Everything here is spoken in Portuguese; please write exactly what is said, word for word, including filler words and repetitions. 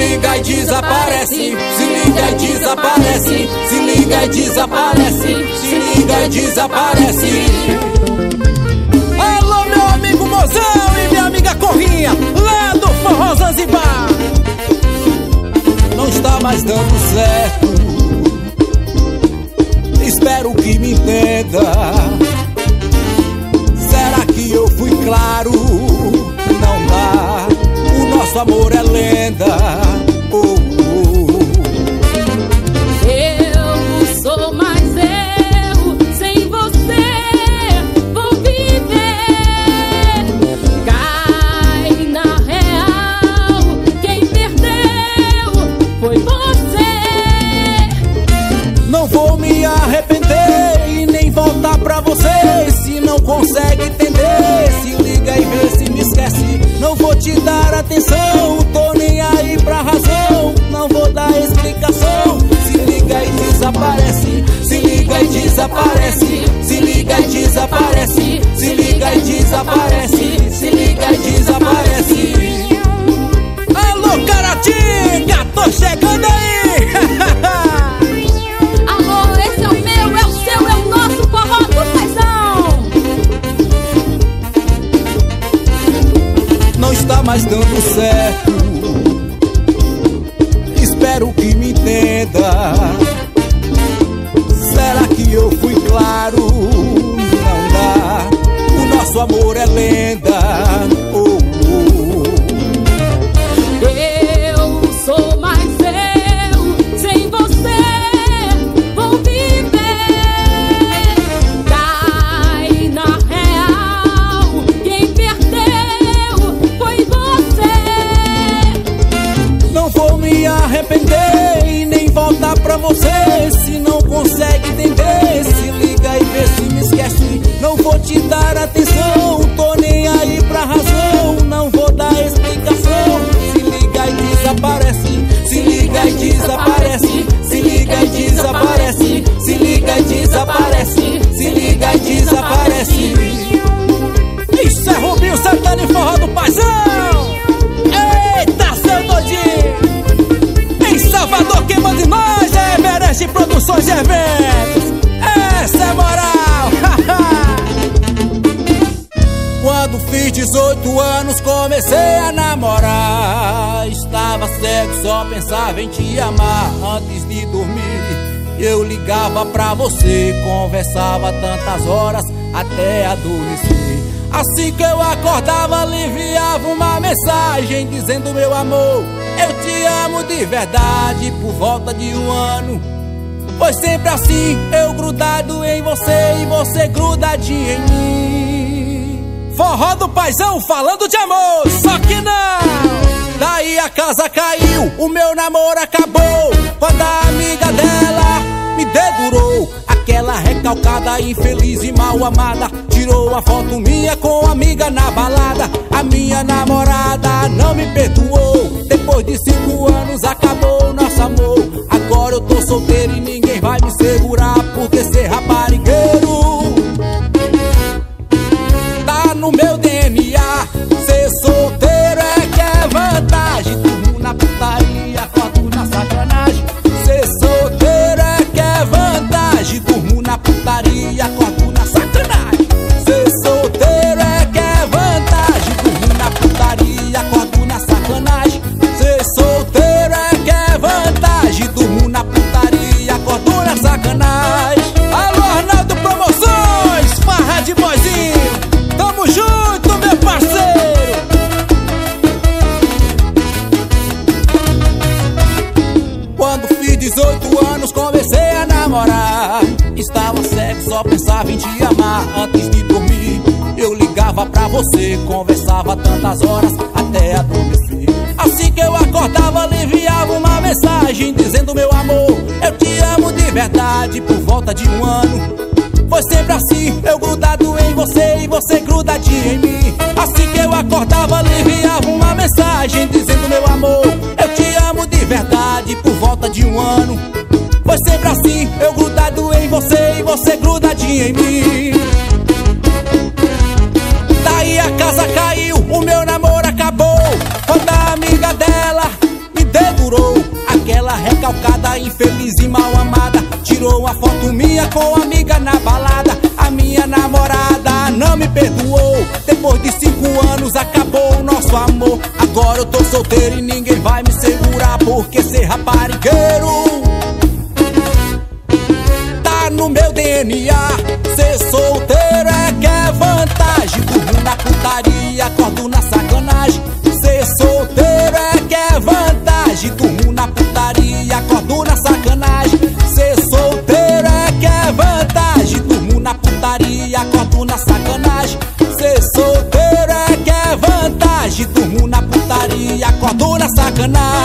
liga e desaparece, se liga e desaparece, se liga e desaparece, se liga e desaparece. Alô, meu amigo Mozão e minha amiga Corrinha, lá do Forró Zanzibar. Não está mais dando certo, espero que me entenda. Será que eu fui claro? Não dá, o nosso amor é lenda. Oh, oh. Eu sou mais eu, sem você vou viver. Cai na real, quem perdeu foi você. Não vou me arrepender e nem voltar pra você. Se não consegue entender, se liga e vê se me esquece. Não vou te dar atenção, tô nem aí pra razão. Não vou dar explicação. Se liga e desaparece, se liga e desaparece, se liga e desaparece, se liga e desaparece, se liga e desaparece. Alô, Caratinga, tô chegando aí. Alô, esse é o meu, é o seu, é o nosso Forró do Paizão. Não está mais dando certo, espero que me entenda. Será que eu fui claro? Não dá, o nosso amor é lenda. Oh, oh. Eu sou mais eu, sem você vou viver. Cai na real, quem perdeu foi você. Não vou me arrepender e nem voltar pra você. Se não consegue entender, se liga e vê se me esquece. Não vou te dar atenção, tô nem aí pra razão. Não vou dar explicação. Se liga e desaparece, se liga e desaparece, se liga e desaparece, se liga e desaparece, se liga e desaparece. Isso é Rubinho Santana e Forró do Paizão. Eita, seu doidinho. Em Salvador, quem manda em nós é Everest Produções e Eventos. Essa é moral. Quando fiz dezoito anos comecei a namorar. Estava cego, só pensava em te amar. Antes de dormir eu ligava pra você, conversava tantas horas até adormecer. Assim que eu acordava aliviava uma mensagem dizendo: meu amor, eu te amo de verdade. Por volta de um ano foi sempre assim, eu grudado em você e você grudadinha em mim. Forró do Paizão falando de amor, só que não. Daí a casa caiu, o meu namoro acabou. Quando a amiga dela me dedurou, aquela recalcada, infeliz e mal amada, tirou a foto minha com a amiga na balada. A minha namorada não me perdoou. Depois de cinco anos acabou o nosso amor. Agora eu tô solteiro e ninguém vai me segurar, porque ser raparigueiro tá no meu D N A. Ser solteiro é que é vantagem. Durmo na putaria, acordo na sacanagem. Ser solteiro é que é vantagem. Durmo na putaria, acordo na sacanagem. Ser solteiro é que é vantagem. Durmo na putaria, acordo na sacanagem. Ser solteiro é que é vantagem. Durmo na putaria, acordo na sacanagem. Alô, Arnaldo Promoções, farra de boizinho. Tamo junto, meu parceiro. Quando fiz dezoito anos comecei a namorar. Estava cego, só pensava em te amar. Antes de dormir eu ligava pra você, conversava tantas horas até adormecer. Assim que eu acordava aliviava uma mensagem dizendo: meu amor, eu te amo de verdade. Por volta de um ano foi sempre assim, eu grudado em você e você grudadinha em mim. Assim que eu acordava aliviava uma mensagem dizendo: meu amor, eu te amo de verdade. Por volta de um ano foi sempre assim, eu grudado em você e você grudadinha em mim. Daí a casa caiu, o meu namoro acabou. Quando a amiga dela me deu recalcada, infeliz e mal amada, tirou uma foto minha com a amiga na balada. A minha namorada não me perdoou, depois de cinco anos acabou o nosso amor. Agora eu tô solteiro e ninguém vai me segurar, porque ser raparigueiro tá no meu D N A. Ser solteiro é que é vantagem, durmo na putaria, acordo na sacanagem. Ser solteiro é que é vantagem, durmo na putaria, acordo na sacanagem. Ser solteiro é que é vantagem, durmo na putaria, acordo na sacanagem. Ser solteiro é que é vantagem, durmo na putaria, acordo na sacanagem.